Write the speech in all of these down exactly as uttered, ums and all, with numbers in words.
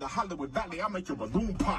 the Hollywood Valley, I'll make your balloon pop.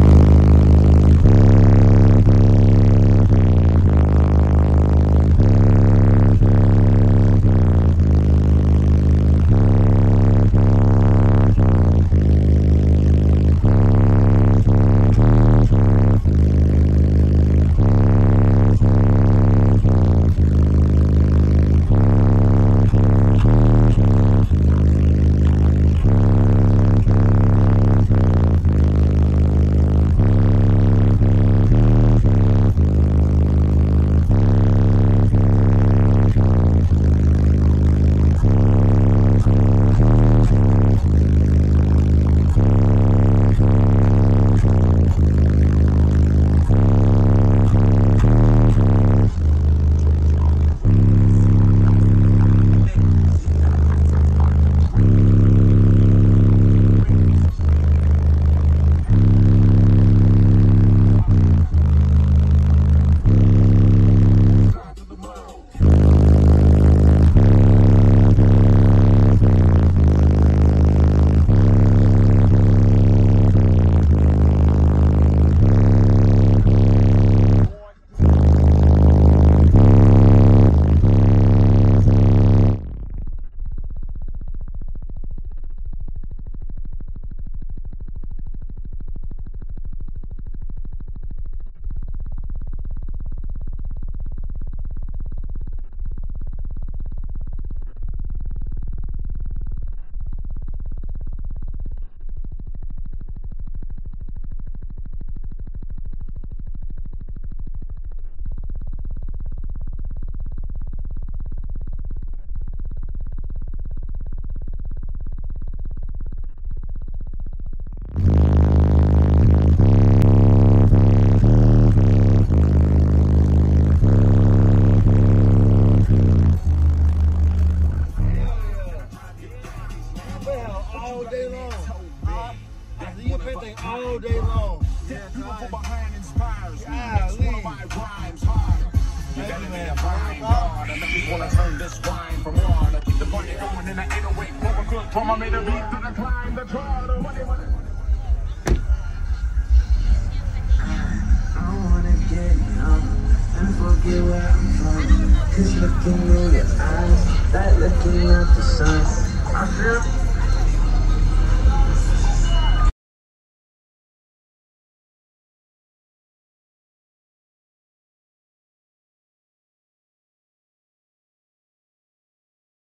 All day long. Uh, you can thing all day long. Beautiful behind inspires me. Golly. Makes one of my rhymes harder. You better be a fine God. And if you wanna turn this wine from water, keep the money going in the eight oh eight. From a good drum, I made a beat to the climb, the charter. What do you want? I wanna get numb and forget where I'm from. Cause looking in your eyes, like looking at the sun. I feel